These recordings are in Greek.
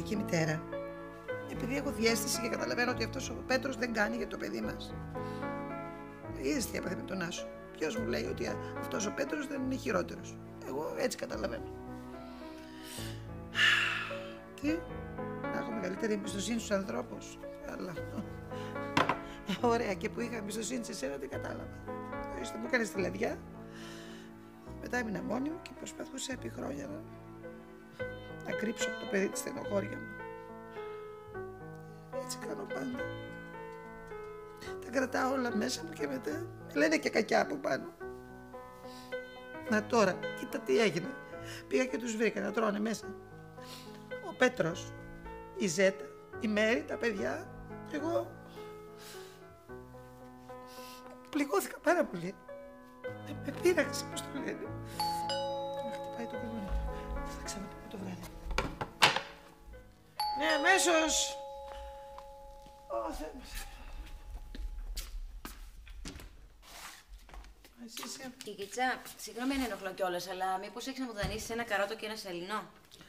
βιολογική μητέρα, επειδή έχω διαίσθηση και καταλαβαίνω ότι αυτός ο Πέτρος δεν κάνει για το παιδί μας. Είδες τι έπαθε με τον Άσο. Ποιος μου λέει ότι αυτός ο Πέτρος δεν είναι χειρότερος. Εγώ έτσι καταλαβαίνω. Τι, να έχω μεγαλύτερη εμπιστοσύνη στους ανθρώπους. Αλλά, ωραία, και που είχα εμπιστοσύνη σε εσένα δεν κατάλαβα. Ορίστε, μου έκανες τη λαδιά. Μετά έμεινα μόνη μου και προσπαθούσα επί χρόνια να κρύψω από το παιδί τη στενοχώρια μου. Έτσι κάνω πάντα. Τα κρατάω όλα μέσα μου και μετά με λένε και κακιά από πάνω. Να τώρα, κοίτα τι έγινε. Πήγα και τους βρήκα να τρώνε μέσα. Ο Πέτρος, η Ζέτα, η Μέρη, τα παιδιά, εγώ πληγώθηκα πάρα πολύ. Με πείραξε, πώς το λένε. Χτυπάει το κουδούνι. Θα ξαναπούμε το βράδυ. Ναι, αμέσως. Ω, Θεέ μου. Εσύ είσαι. Κικίτσα, συγγνώμη αν ενοχλώ κιόλας, αλλά μήπως έχεις να μου δανείσεις ένα καρότο και ένα σαλινό?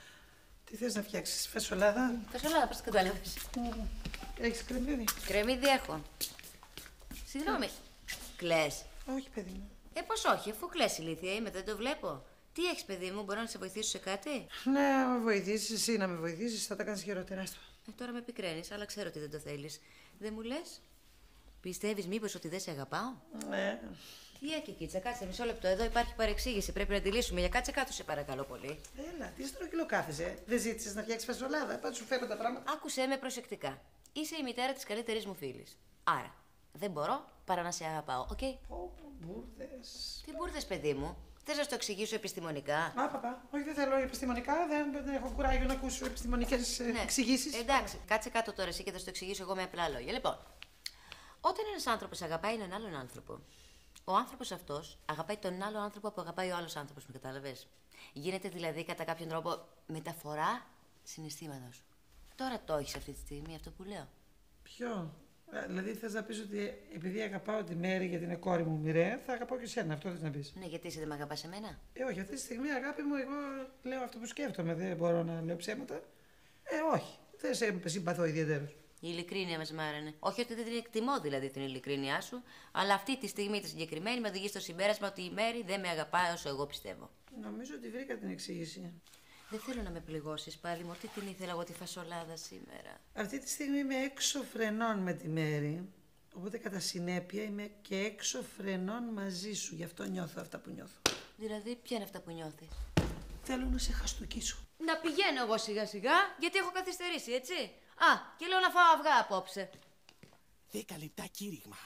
Τι θες να φτιάξεις, φασολάδα? Φασολάδα, πώς το κατάλαβες? Έχεις κρεμμύδι? Κρεμμύδι έχω. Συγγνώμη. Κλαις? Όχι, παιδί μου. Πώς όχι, αφού κλαις ηλίθεια είμαι, δεν το βλέπω. Τι έχεις, παιδί μου, μπορώ να σε βοηθήσω σε κάτι? Ναι, να με βοηθήσεις, εσύ να με βοηθήσεις, θα τα κάνεις χειρότερα. Τώρα με πικραίνεις, αλλά ξέρω ότι δεν το θέλεις. Δεν μου λες? Πιστεύεις μήπως ότι δεν σε αγαπάω? Ναι. Τι Κικίτσα, κάτσε μισό λεπτό. Εδώ υπάρχει παρεξήγηση. Πρέπει να τη λύσουμε. Για κάτσε κάτω, σε παρακαλώ πολύ. Έλα, τι στρογγυλό κάθεσαι. Δεν ζήτησες να φτιάξεις φασολάδα. Πάντως σου φέρω τα πράγματα. Άκουσέ με προσεκτικά. Είσαι η μητέρα της καλύτερης μου φίλης. Άρα, δεν μπορώ παρά να σε αγαπάω, οκ? Μπούρδες. Τι μπούρδες, παιδί μου? Θες να σου το εξηγήσω επιστημονικά? Παπά, όχι, δεν θέλω επιστημονικά. Δεν έχω κουράγιο να ακούσω επιστημονικές εξηγήσεις. Εντάξει, κάτσε κάτω τώρα εσύ και θα σου το εξηγήσω εγώ με απλά λόγια. Λοιπόν, όταν ένας άνθρωπος αγαπάει έναν άλλον άνθρωπο, ο άνθρωπος αυτός αγαπάει τον άλλο άνθρωπο που αγαπάει ο άλλος άνθρωπος, με κατάλαβες? Γίνεται δηλαδή κατά κάποιον τρόπο μεταφορά συναισθήματος. Τώρα το έχεις αυτή τη στιγμή αυτό που λέω? Ποιο? Δηλαδή θες να πεις ότι επειδή αγαπάω τη Μέρη γιατί είναι κόρη μου μοιραία, θα αγαπάω και εσένα, αυτό θες να πεις? Ναι, γιατί εσύ δεν με αγαπάς εμένα? Όχι, αυτή τη στιγμή αγάπη μου, εγώ λέω αυτό που σκέφτομαι, δεν μπορώ να λέω ψέματα. Όχι, δεν σε συμπαθώ ιδιαίτερως. Η ειλικρίνεια μας μάρανε. Όχι ότι δεν την εκτιμώ δηλαδή την ειλικρίνειά σου, αλλά αυτή τη στιγμή τη συγκεκριμένη με οδηγεί στο συμπέρασμα ότι η Μέρη δεν με αγαπάει όσο εγώ πιστεύω. Νομίζω ότι βρήκα την εξήγηση. Δεν θέλω να με πληγώσεις πάλι μου. Τι την ήθελα εγώ τη φασολάδα σήμερα? Αυτή τη στιγμή είμαι έξω φρενών με τη Μέρη. Οπότε κατά συνέπεια είμαι και έξω φρενών μαζί σου. Γι' αυτό νιώθω αυτά που νιώθω. Δηλαδή, ποια είναι αυτά που νιώθεις? Θέλω να σε χαστοκίσω. Να πηγαίνω εγώ σιγά σιγά, γιατί έχω καθυστερήσει, έτσι. Και λέω να φάω αυγά απόψε. 10 λεπτά κήρυγμα.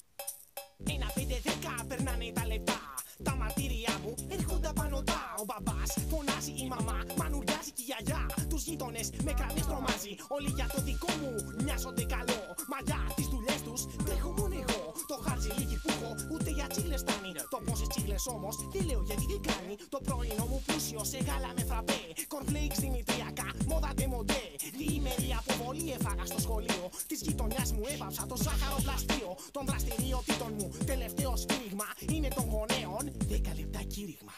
1-5-10 περνάνε τα λεπτά. Τα μαρτύρια μου έρχονται απανωτά. Ο μπαμπάς φωνάζει, η μαμά μανουριάζει και η γιαγιά. Τους γείτονες με κρανίες τρομάζει. Όλοι για το δικό μου μοιάζονται καλό. Μα για τις δουλειές τους τρέχω μόνο εγώ. Το χαρτζηλίκι που έχω ούτε για τσίγλες φτάνει. Το πόσες τσίγλες όμως δεν λέω γιατί δεν κάνει. Το πρωινό μου πλούσιο σε γάλα με φραπέ. Κορνφλέιξ δημητριακά, μόδα ντεμοντέ. Διήμερη αποβολή έφαγα στο σχολείο. Της γειτονιάς μου έβαψα το ζάχαρο πλαστείο. Των δραστηριοτήτων μου τελευταίο σφύριγμα είναι των γονέων. 10 λεπτά κήρυγμα.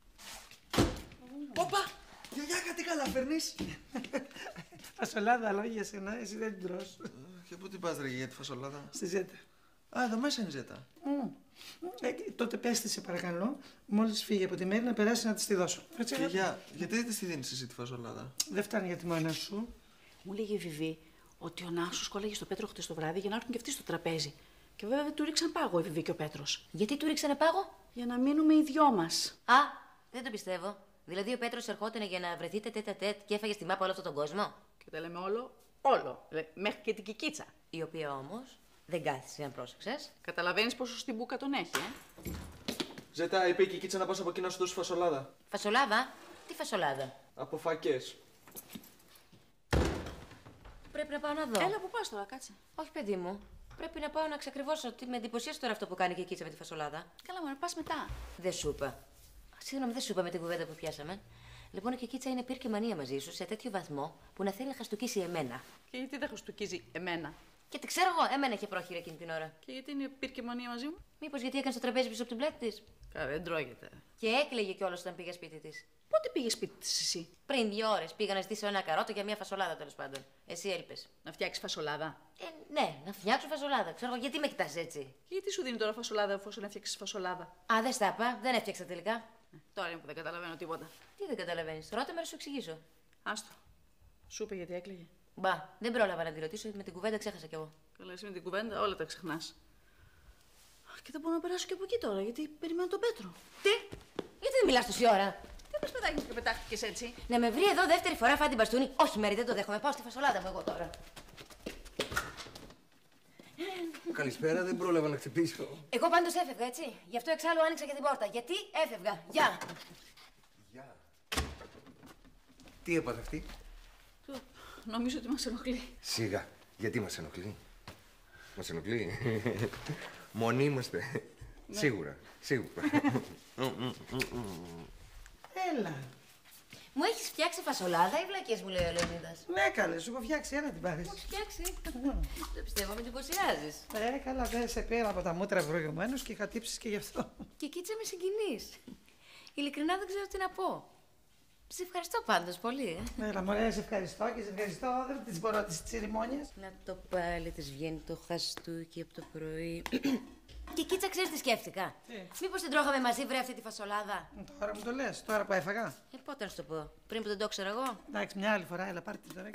Όπα! Γιαγιά, κάτι καλά φέρνεις. Φασολάδα, λόγια για σένα, εσύ δεν την τρως. Και πού την πας ρε για τη φασολάδα? Στη Ζέτα. Εδώ μέσα είναι η Ζέτα. Τότε πες τη, σε παρακαλώ, μόλις φύγει από τη Μέρη να περάσει να της τη δώσω. Γιατί δεν της τη δίνεις εσύ τη φασολάδα? Δεν φτάνει για τη μάνα σου. Μου λέγε η Βιβί ότι ο Νάσος κόλλαγε στο Πέτρο χτες το βράδυ για να έρθουν και αυτοί στο τραπέζι. Και βέβαια δεν του ρίξαν πάγο η Βιβί και ο Πέτρος. Γιατί του ρίξανε πάγο? Για να μείνουμε οι δυο μας. Δεν το πιστεύω. Δηλαδή ο Πέτρος ερχόταν για να βρεθείτε τέτα-τέτ και έφαγε στη μάπα όλο αυτόν τον κόσμο. Και τα λέμε όλο. Μέχρι και την Κικίτσα. Η οποία όμως δεν κάθισε, αν πρόσεξες. Καταλαβαίνεις πόσο στην μπουκα τον έχει, Ζέτα, είπε η Κικίτσα να πας από εκεί να σου δώσει φασολάδα. Φασολάδα? Τι φασολάδα? Από φακές. Πρέπει να πάω να δω. Έλα που πας τώρα, κάτσε. Όχι, παιδί μου. Πρέπει να πάω να ξεκριβώσω. Με εντυπωσίασε τώρα αυτό που κάνει και η Κίτσα με τη φασολάδα. Καλά, μωρέ, πας μετά. Δεν σου είπα. Συγγνώμη, δεν σου είπα με την κουβέντα που πιάσαμε. Λοιπόν, και η Κίτσα είναι πυρ και μανία μαζί σου σε τέτοιο βαθμό που να θέλει να χαστοκίσει εμένα. Και γιατί δεν χαστοκίζει εμένα? Και τι ξέρω εγώ, εμένα είχε πρόχειρα εκείνη την ώρα. Και γιατί είναι πυρκεμονία μαζί μου? Μήπως γιατί έκανε το τραπέζι πίσω από την πλάτη τη. Καλά, δεν τρώγεται. Και έκλαιγε κιόλας όταν πήγε σπίτι τη. Πότε πήγε σπίτι τη εσύ? Πριν 2 ώρες πήγα να ζητήσω ένα καρότο για μια φασολάδα τέλος πάντων. Εσύ έλειπες. Να φτιάξει φασολάδα. Ναι, να φτιάξω φασολάδα. Ξέρω εγώ, γιατί με κοιτάς έτσι. Και γιατί σου δίνει τώρα φασολάδα εφόσον έφτιαξε φασολάδα? Α, δεν στα είπα, δεν έφτιαξα τελικά. Τώρα είναι που δεν καταλαβαίνω τίποτα. Τι δεν καταλαβαίνεις, ρώτα με να σου εξηγήσω. Άστο. Σου είπε γιατί έκλαιγε. Μπα, δεν πρόλαβα να τη ρωτήσω, με την κουβέντα ξέχασα κι εγώ. Καλά, εσύ με την κουβέντα όλα τα ξεχνάς. Και δεν μπορώ να περάσω και από εκεί τώρα, γιατί περιμένω τον Πέτρο. Τι, γιατί δεν μιλάς τόση ώρα. Τι πες παιδάκι και πετάχτηκες έτσι? Να με βρει εδώ δεύτερη φορά φάντη μπαστούνι. Όχι, Μέρη, δεν το δέχομαι. Πάω στη φασολάδα μου εγώ τώρα. Καλησπέρα, δεν πρόλαβα να χτυπήσω. Εγώ πάντως έφευγα, έτσι. Γι' αυτό εξάλλου άνοιξα και την πόρτα. Γιατί έφευγα. Γεια. Γεια. Τι έπαθε αυτή? Νομίζω ότι μας ενοχλεί. Σιγά. Γιατί μας ενοχλεί? Μας ενοχλεί. Μόνοι είμαστε. Ναι. Σίγουρα. Έλα. Μου έχεις φτιάξει φασολάδα ή βλακίες, μου λέει ο Λεωνίδας. Ναι, καλέ, σου έχω φτιάξει, ένα την πάρεις. Μου έχεις φτιάξει. Δεν πιστεύω, με εντυπωσιάζεις. Καλά, δεν σε πήρα από τα μούτρα προηγουμένως και είχα τύψεις και γι' αυτό. Και κοίτσα με συγκινείς. Ειλικρινά δεν ξέρω τι να πω. Σε ευχαριστώ πάντως πολύ, Έλα, μωρέ, σε ευχαριστώ και σε ευχαριστώ. Δεν τις μπορώ τις τσιριμόνιες. Να το πάλι της βγαίνει το χαστούκι από το πρωί. Και κοίτσα, ξέρεις τι σκέφτηκα. Μήπως την τρώγαμε μαζί, βρε, αυτή τη φασολάδα. Τώρα μου το λες, τώρα που έφαγα. Πότε να σου το πω, πριν που δεν το ξέρω εγώ. Εντάξει, μια άλλη φορά, έλα, πάρτε την τώρα και.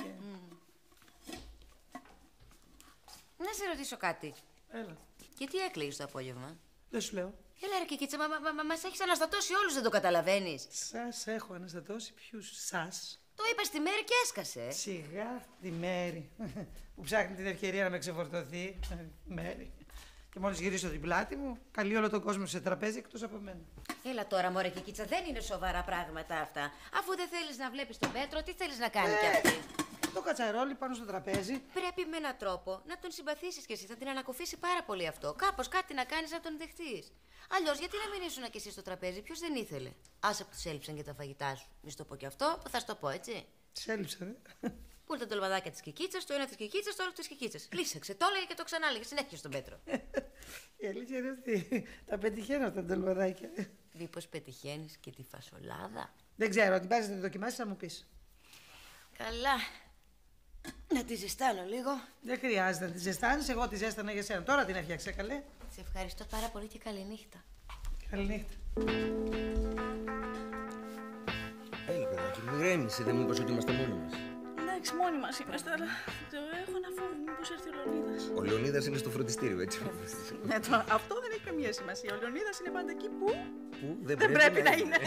Να σε ρωτήσω κάτι. Έλα. Γιατί έκλαιγες το απόγευμα? Δεν σου λέω. Έλα, ρε, και κοίτσα, μας έχεις αναστατώσει όλους, δεν το καταλαβαίνεις. Σας έχω αναστατώσει, ποιους σας? Το είπα στη Μέρη και έσκασε. Σιγά τη Μέρη που ψάχνει την ευκαιρία να με ξεφορτωθεί. Μέρη. Και μόλις γυρίσω την πλάτη μου, καλεί όλο τον κόσμο σε τραπέζι εκτός από μένα. Έλα τώρα, μωρέ, και κοίτσα, δεν είναι σοβαρά πράγματα αυτά. Αφού δεν θέλεις να βλέπεις τον Πέτρο, τι θέλεις να κάνει κι αυτή? Το κατσαρόλι πάνω στο τραπέζι. Πρέπει με έναν τρόπο να τον συμπαθήσεις κι εσύ. Θα την ανακουφίσει πάρα πολύ αυτό. Κάπως κάτι να κάνεις να τον δεχτείς. Αλλιώς, γιατί να μην ήσουν κι εσύ στο τραπέζι, ποιος δεν ήθελε? Άσε που τους έλειψαν και τα φαγητά σου. Μη σου το πω κι αυτό, που θα σου το πω, έτσι. Τις έλειψαν, Πού είναι τα τολμαδάκια της Κικίτσας, το ένα της Κικίτσας, το άλλο της Κικίτσας. Λύσαξε, το έλεγε και το ξανάλεγε συνέχεια στον Πέτρο. Η αλήθεια είναι ότι τα πετυχαίνω αυτά τα ντολμαδάκια. Μήπως πετυχαίνεις και τη φασολάδα? Δεν ξέρω, την πάρεις να τη δοκιμάσεις, θα μου πεις. Καλά. Να τη ζεστάνω λίγο. Δεν χρειάζεται να τη ζεστάνεις, εγώ τη ζέστανα για σένα. Τώρα την έφτιαξα, καλέ. Σε ευχαριστώ πάρα πολύ και καληνύχτα. Καληνύχτα. Έλα, παιδάκι, μου ηρέμησε, δεν μου είπες ότι είμαστε μόνοι μας. Εντάξει, μόνοι μας είμαστε, αλλά έχω ένα φόβο, μήπως έρθει ο Λεωνίδας. Ο Λεωνίδας είναι στο φροντιστήριο, έτσι. Ναι, αυτό δεν έχει καμία σημασία. Ο Λεωνίδας είναι πάντα εκεί που Δεν πρέπει να είναι.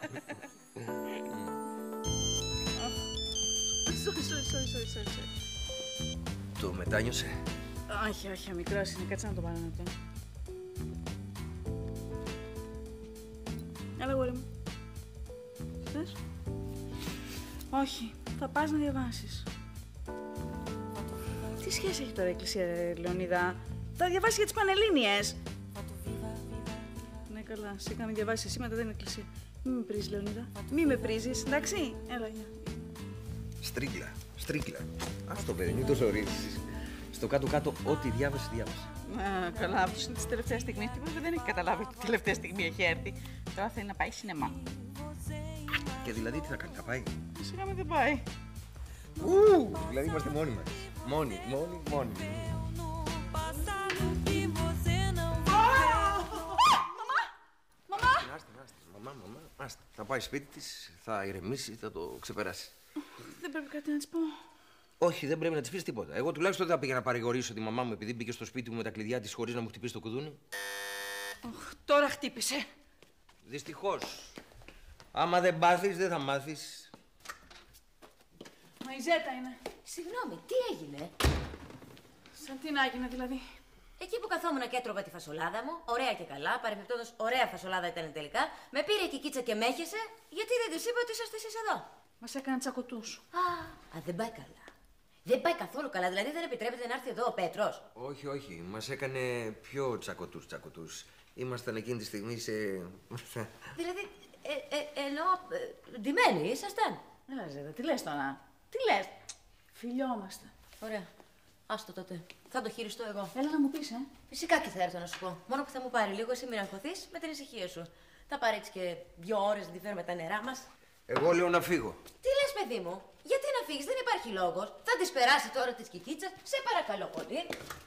Sorry. Το μετάνιωσε. Όχι, μικρός είναι. Κάτσε να το πάρω αυτό. Έλα, γόρι μου. Θες? Όχι, θα πας να διαβάσεις. Τι σχέση έχει τώρα η Εκκλησία, Λεωνίδα? Θα διαβάσει για τις Πανελλήνιες. Ναι, καλά. Σήκα να διαβάσεις εσύ, μετά δεν είναι Εκκλησία. Μη με πρίζεις, Λεωνίδα. Μη με πρίζεις, εντάξει. Έλα, γεια. Στρίκλα. Ας το παιδί, μην το ζορίσεις. Στο κάτω-κάτω, ό,τι διάβασε. Καλά, αυτό είναι τη τελευταία στιγμή. Τίποτα δεν έχει καταλάβει ότι τη τελευταία στιγμή έχει έρθει. Τώρα θέλει να πάει σινεμά. Και δηλαδή τι θα κάνει, θα πάει? Σιγά με δεν πάει. Δηλαδή είμαστε μόνοι μας. Μόνοι. Μαμά. Θα πάει σπίτι της, θα ηρεμήσει, θα το ξεπεράσει. Δεν πρέπει κάτι να της πω. Όχι, δεν πρέπει να της πεις τίποτα. Εγώ τουλάχιστον δεν θα πήγα να παρηγορήσω τη μαμά μου επειδή μπήκε στο σπίτι μου με τα κλειδιά της χωρίς να μου χτυπήσει το κουδούνι. Τώρα χτύπησε. Δυστυχώς. Άμα δεν πάθεις, δεν θα μάθεις. Μα η Ζέτα είναι. Συγγνώμη, τι έγινε? Σαν τι να έγινε δηλαδή? Εκεί που καθόμουν και έτρωγα τη φασολάδα μου, ωραία και καλά, παρεμπιπτόντως ωραία φασολάδα ήταν τελικά, με πήρε η Κικίτσα και με έχεσε, γιατί δεν της είπε ότι είσαστε εσείς εδώ? Μας έκανε τσακωτούς. Α, δεν πάει καλά. Δεν πάει καθόλου καλά, δηλαδή δεν επιτρέπεται να έρθει εδώ ο Πέτρος? Όχι, μας έκανε πιο τσακωτούς. Ήμασταν εκείνη τη στιγμή σε... Δηλαδή, εννοώ, ντυμένοι ήσασταν? Έλα, Ζέτα, τι λες τώρα? Τι λες? Φιλιόμαστε. Ωραία. Άστο τότε. Θα το χειριστώ εγώ. Έλα να μου πεις, Φυσικά και θα έρθω να σου πω. Μόνο που θα μου πάρει λίγο, εσύ μην αγχωθείς με την ησυχία σου. Θα πάρει έτσι και 2 ώρες να τη φέρουμε τα νερά μας. Εγώ λέω να φύγω. Τι λες, παιδί μου, γιατί να φύγεις, δεν υπάρχει λόγος. Θα τις περάσει τώρα της Κικίτσας, σε παρακαλώ πολύ.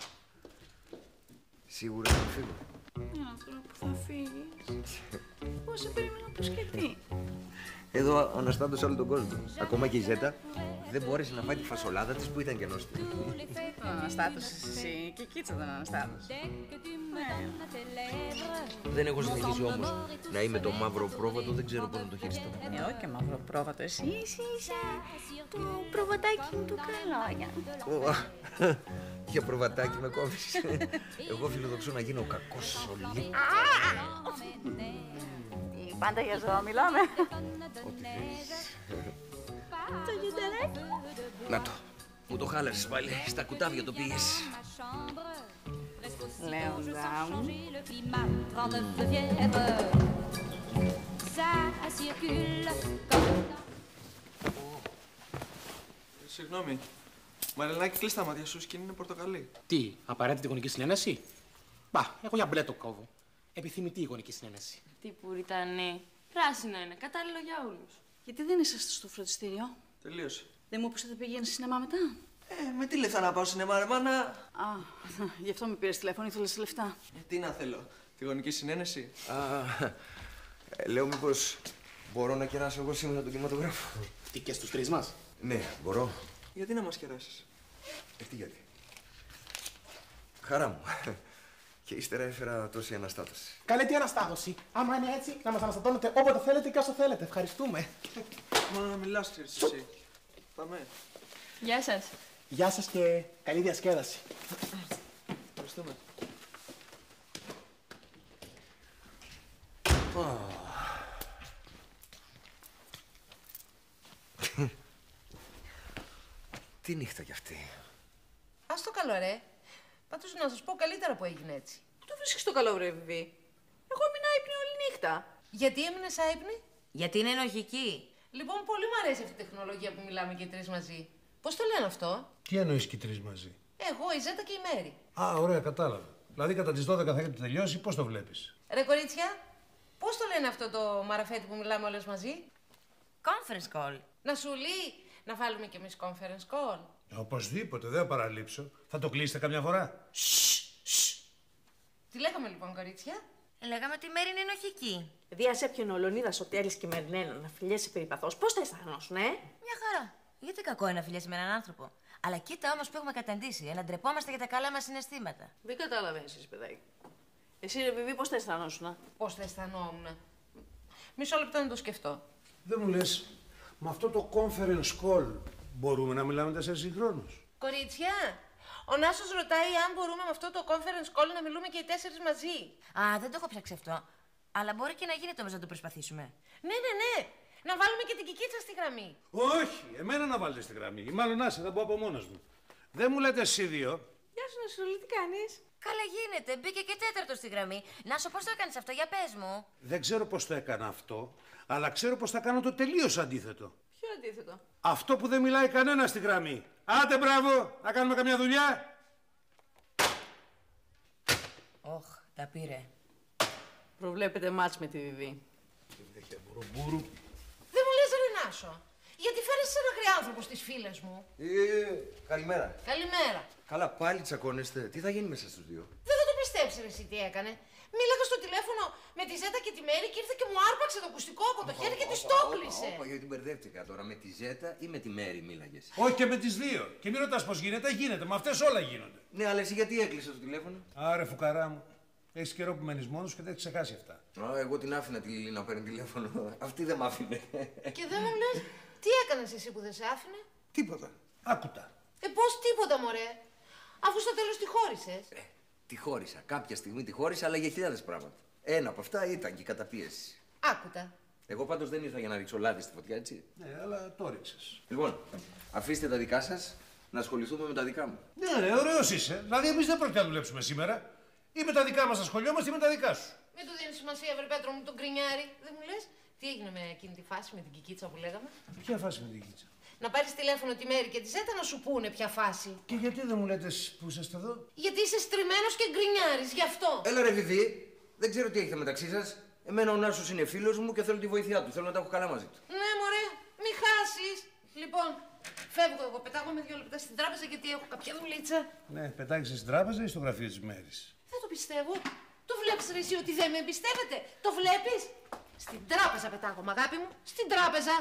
Σίγουρα θα φύγω. Τώρα που θα φύγεις. Πώς σε περίμενα πως και τι. Εδώ αναστάτωσε όλο τον κόσμο. Ακόμα και η Ζέτα δεν μπόρεσε να φάει τη φασολάδα της που ήταν και νόστιμη. Τον αναστάτωσες εσύ και η Κίτσα τον αναστάτωσε. Δεν έχω συνηθίσει όμως να είμαι το μαύρο πρόβατο, δεν ξέρω πώς να το χειριστώ. Όχι και μαύρο πρόβατο, εσύ είσαι το προβατάκι μου του καλόγια. Για προβατάκι με κόβεις. Εγώ φιλοδοξώ να γίνω κακός σωλή. Πάντα για ζώα μιλάμε. Ό,τι θες. Το γιουτεράκι. Να το. Μου το χάλασες πάλι. Στα κουτάβια το πήγες. Λέοντα μου. Συγγνώμη. Μαριλάκι, κλείς τα μάτια σου, σκηνή είναι πορτοκαλί. Τι, απαραίτητη γονική συνένεση? Μπα, εγώ για μπλε το κόβω. Επιθυμητή η γονική συνένεση. Τι πουριτανή. Πράσινο είναι, κατάλληλο για όλους. Γιατί δεν είσαστε στο φροντιστήριο? Τελείωσε. Δεν μου είπες ότι πήγαινε σινεμά μετά? Με τι λεφτά να πάω σινεμά, ρε μάνα. Α, γι' αυτό με πήρες τηλέφωνο, ήθελες λεφτά. Τι να θέλω, τη γονική συνένεση. Λέω μήπως μπορώ να κεράσω εγώ σήμερα τον κινηματογράφο. Τι και στους 3 μας? Ναι, μπορώ. Γιατί να μας κεράσεις? Τι γιατί? Χαρά μου. Και ύστερα έφερα τόση αναστάτωση. Καλέ, τι αναστάτωση. Άμα είναι έτσι, να μας αναστατώνετε όποτε θέλετε και όσο θέλετε. Ευχαριστούμε. Μόνο να μιλάς, ξέρεις εσύ. Πάμε. Γεια σας. Γεια σας και καλή διασκέδαση. Ευχαριστούμε. Τι νύχτα κι αυτή. Ας το καλό, ρε. Πάντως να σας πω καλύτερα που έγινε έτσι. Πού το βρίσκεις το καλό, βρε Βιβί? Εγώ έμεινα άϊπνη όλη νύχτα. Γιατί έμεινες άϊπνη? Γιατί είναι ενοχική. Λοιπόν, πολύ μου αρέσει αυτή η τεχνολογία που μιλάμε και οι 3 μαζί. Πώς το λένε αυτό? Τι εννοείς και οι 3 μαζί? Εγώ, η Ζέτα και η Μέρη. Α, ωραία, κατάλαβα. Δηλαδή κατά τις 12 θα έχετε τελειώσει, πώς το βλέπεις? Ρε κορίτσια, πώς το λένε αυτό το μαραφέτη που μιλάμε όλες μαζί? Conference call. Να σου λέει να βάλουμε κι εμείς conference call. Οπωσδήποτε, δεν θα παραλείψω. Θα το κλείσετε καμιά φορά? Τι λέγαμε λοιπόν, κορίτσια? Λέγαμε ότι η Μέρη είναι ενοχική. Επειδή ας έπιανε ο Λεωνίδας ότι έλυσε και η Μερινέλα να φιλιέσαι περιπαθώς, πώς θα αισθανόσουν, Μια χαρά. Γιατί κακό είναι να φιλιέσαι με έναν άνθρωπο. Αλλά κοίτα όμως που έχουμε καταντήσει, να ντρεπόμαστε για τα καλά μας συναισθήματα. Δεν καταλαβαίνεις εσύ, παιδάκι. Εσύ, ρε Βιβί, πώς θα αισθανόσουν? Πώς θα αισθανόμουν? Μισό λεπτό να το σκεφτώ. Δεν μου λες, με αυτό το conference call μπορούμε να μιλάμε 4 συγχρόνους? Κορίτσια, ο Νάσος ρωτάει αν μπορούμε με αυτό το conference call να μιλούμε και οι 4 μαζί. Α, δεν το έχω ψάξει αυτό. Αλλά μπορεί και να γίνεται όμως να το προσπαθήσουμε. Ναι. Να βάλουμε και την Κικίτσα στη γραμμή. Όχι, εμένα να βάλετε στη γραμμή. Ή μάλλον άσε, θα πω από μόνος μου. Δεν μου λέτε εσύ 2. Γεια σου, Νασούλη, τι κάνεις? Καλά γίνεται, μπήκε και 4ο στη γραμμή. Νάσο, πώς το έκανες αυτό, για πες μου. Δεν ξέρω πώς το έκανα αυτό, αλλά ξέρω πώς θα κάνω το τελείως αντίθετο. Ποιο αντίθετο? Αυτό που δεν μιλάει κανένα στη γραμμή. Άντε μπράβο, να κάνουμε καμιά δουλειά. Όχ, τα πήρε. Προβλέπετε μάτς με τη Βιβί. Δεν μου λες, ρε Νάσο, γιατί φέρεσαι έναν αγριάνθρωπο στις φίλες μου. Καλημέρα. Καλημέρα. Καλά, πάλι τσακώνεστε. Τι θα γίνει μέσα στους 2? Δεν θα το πιστέψεις, ρε, εσύ τι έκανε. Μίλαγα στο τηλέφωνο με τη Ζέτα και τη Μέρη και ήρθε και μου άρπαξε το ακουστικό από το χέρι και τη το έκλεισε. Γιατί μπερδεύτηκα τώρα. Με τη Ζέτα ή με τη Μέρη μίλαγες? Όχι, και με τις 2. Και μην ρωτάς πώς γίνεται, γίνεται. Με αυτές όλα γίνονται. Ναι, αλλά εσύ γιατί έκλεισε το τηλέφωνο? Άρε, φουκαρά μου. Έχεις καιρό που μένεις μόνος και δεν έχεις ξεχάσει αυτά. Εγώ την άφηνα τη Λίλη να παίρνει τηλέφωνο. Αυτή δεν μ' άφηνε. Και δεν μου λες, τι έκανες εσύ που δεν σε άφηνε? Τίποτα. Άκουτα. Πώς τίποτα, μωρέ. Αφού στο τέλος τη χώρισες. Τη χώρισα. Κάποια στιγμή τη χώρισα, αλλά για χιλιάδες πράγματα. Ένα από αυτά ήταν και η καταπίεση. Άκουτα. Εγώ πάντως δεν ήρθα για να ρίξω λάδι στη φωτιά, έτσι. Ναι, αλλά το ρίξες. Λοιπόν, αφήστε τα δικά σας να ασχοληθούμε με τα δικά μου. Ναι, ωραίος είσαι. Δηλαδή, εμείς δεν πρόκειται να δουλέψουμε σήμερα. Ή με τα δικά μας ασχολιόμαστε ή με τα δικά σου. Μην του δίνεις σημασία, βρε Πέτρο μου, τον κρινιάρι. Δεν μου λες, τι έγινε με εκείνη τη φάση με την Κικίτσα που λέγαμε? Ποια φάση με την Κίτσα? Να πάρεις τηλέφωνο τη Μέρη και τη Ζέτα να σου πούνε ποια φάση. Και γιατί δεν μου λέτε που είσαστε εδώ? Γιατί είσαι στριμμένος και γκρινιάρης, γι' αυτό. Έλα ρε Βιβί, δεν ξέρω τι έχετε μεταξύ σας. Εμένα ο Νάσος είναι φίλος μου και θέλω τη βοήθειά του. Θέλω να τα έχω καλά μαζί του. Ναι, μωρέ, μη χάσεις. Λοιπόν, φεύγω εγώ, πετάγομαι 2 λεπτά στην τράπεζα γιατί έχω κάποια δουλίτσα. Ναι, πετάξεις στην τράπεζα ή στο γραφείο της Μέρης? Δεν το πιστεύω. Το βλέπεις ρε εσύ ότι δεν με εμπιστεύεται? Το βλέπεις? Στην τράπεζα πετάγομαι, αγάπη μου. Στην τράπεζα.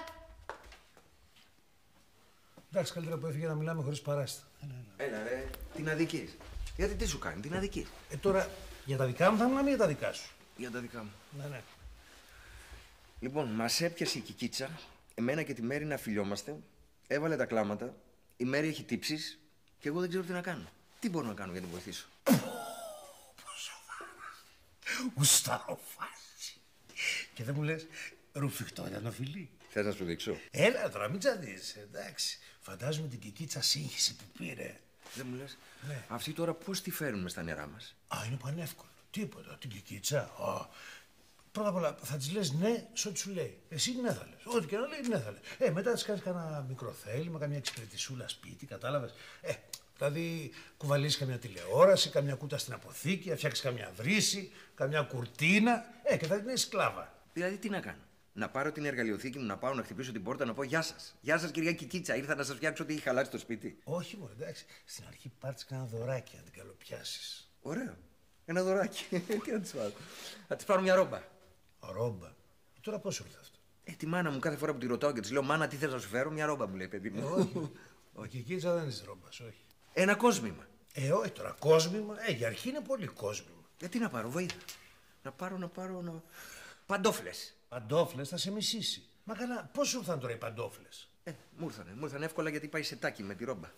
Εντάξει, καλύτερα που έφυγε να μιλάμε χωρίς παράστα. Έλα ρε, την αδικείς. Γιατί τι σου κάνει, την αδικείς. Τώρα για τα δικά μου θα μιλάμε ή για τα δικά σου? Για τα δικά μου. Ναι. Λοιπόν, μας έπιασε η Κικίτσα, εμένα και τη Μέρη να φιλιόμαστε, έβαλε τα κλάματα, η Μέρη έχει τύψεις και εγώ δεν ξέρω τι να κάνω. Τι μπορώ να κάνω για να την βοηθήσω? Πόσο βάρος. Ουσταροφάση. Και δεν μου λες, ρουφιχτό ήταν το φιλί. Θες να σου δείξω? Έλα τώρα, μην τσαντίζεις, εντάξει. Φαντάζομαι την Κικίτσα σύγχυση που πήρε. Δεν μου λες. Ναι. Αυτή τώρα πώς τη φέρνουμε στα νερά μας? Είναι πανεύκολο. Τίποτα, την Κικίτσα. Πρώτα απ' όλα θα της λες ναι σε ό,τι σου λέει. Εσύ ναι θα λες. Ό,τι και να λέει ναι θα λες. Μετά της κάνεις κανένα μικρό θέλημα, καμιά εξυπηρετησούλα σπίτι, κατάλαβες. Δηλαδή κουβαλείς καμιά τηλεόραση, καμιά κούτα στην αποθήκη, φτιάξεις καμιά βρύση, καμιά κουρτίνα. Και θα την έχεις σκλάβα. Δηλαδή τι να κάνω? Να πάρω την εργαλειοθήκη μου, να πάω να χτυπήσω την πόρτα, να πω γεια σας. Γεια σας κυρία Κικίτσα, ήρθα να σας φτιάξω ότι έχει χαλάσει το σπίτι. Όχι μόνο, εντάξει. Στην αρχή πάρεις κανένα δωράκι να την καλοπιάσεις. Ωραίο. Ένα δωράκι. Τι να της πάρω? Θα της πάρω μια ρόμπα. Ρόμπα. Τώρα πώς ήρθε αυτό? Τη μάνα μου κάθε φορά που τη ρωτάω και της λέω μάνα τι θες να σου φέρω, μια ρόμπα μου λέει παιδί μου. Όχι. Η Κικίτσα δεν είναι ρόμπας, όχι. Ένα κόσμημα. Όχι τώρα, κόσμημα. Για αρχή είναι πολύ κόσμημα. Τι να πάρω, βοήθεια. Να πάρω. Παντόφλες. Παντόφλες θα σε μισήσει. Μα καλά, πώς σου ήρθαν τώρα οι παντόφλες? Μου ήρθαν εύκολα γιατί πάει σε τάκι με τη ρόμπα.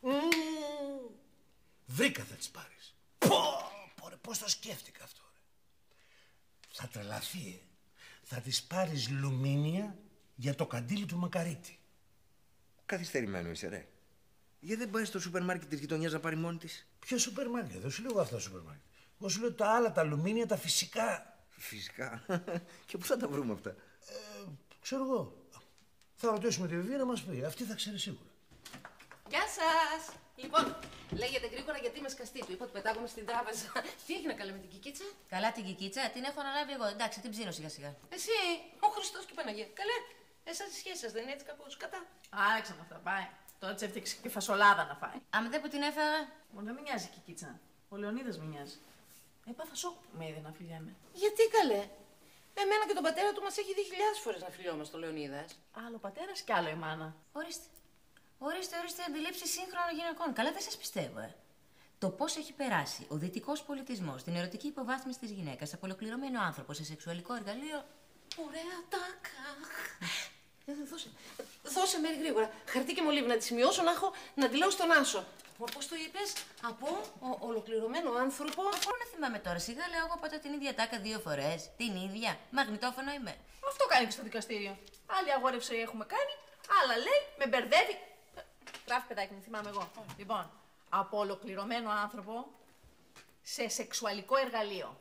Βρήκα θα τις πάρεις. Πώς το σκέφτηκα αυτό, ρε. Θα τρελαθεί, Θα τις πάρεις λουμίνια για το καντήλι του Μακαρίτη. Καθυστερημένο είσαι, ρε. Γιατί δεν πάει στο σούπερ μάρκετ της γειτονιάς να πάρει μόνη της? Ποιο σούπερ μάρκετ? Δεν σου λέω αυτό το σούπερ μάρκετ. Εγώ σου λέω τα άλλα, τα αλουμίνια, τα φυσικά. Φυσικά. Και πού θα τα βρούμε αυτά? Ξέρω εγώ. Θα ρωτήσουμε τη Βιβία να μας πει. Αυτή θα ξέρει σίγουρα. Γεια σας. Λοιπόν, λέγεται γρήγορα γιατί είμαι σκαστή του. Είπα ότι πετάγομαι στην τράπεζα. Τι έγινε καλά με την Κικίτσα? Καλά την Κικίτσα, την έχω αναλάβει εγώ. Εντάξει, την ψήνω σιγά σιγά. Εσύ, ο Χριστός και η Παναγία. Καλέ, εσάς η σχέση σας δεν είναι έτσι κάπως κατά? Άρεξα με αυτά, πάει. Τώρα της έφτιαξε και φασολάδα να φάει. Αν δεν που την έφερα. Μου δεν με νοιάζει η Κικίτσα. Ο Λεωνίδας με νοιάζει. Έπαθα σοκ που με είδε να φιλιάμαι. Γιατί καλέ? Εμένα και τον πατέρα του μας έχει δει χιλιάδες φορές να φιλιόμαστε ο Λεωνίδας. Άλλο πατέρας κι άλλο η μάνα. Ορίστε. Ορίστε αντιλήψεις σύγχρονων γυναικών. Καλά δεν σας πιστεύω, Το πώς έχει περάσει ο δυτικός πολιτισμός στην ερωτική υποβάθμιση της γυναίκας από ολοκληρωμένο άνθρωπο σε σεξουαλικό εργαλείο. Ωραία τάκα. Δώσε μέρη γρήγορα. Χαρτί και μολύβι να τη σημειώσω, να τη λέω στον Άσο. Πώς το είπες? Από ολοκληρωμένο άνθρωπο. Πού να θυμάμαι τώρα, σιγά λέω εγώ πάντα την ίδια τάκα 2 φορές. Την ίδια. Μαγνητόφωνο είμαι. Αυτό κάνει και στο δικαστήριο. Άλλη αγόρευση έχουμε κάνει, άλλα λέει, με μπερδεύει. Γράφει παιδάκι μου, θυμάμαι εγώ. Λοιπόν, από ολοκληρωμένο άνθρωπο σε σεξουαλικό εργαλείο.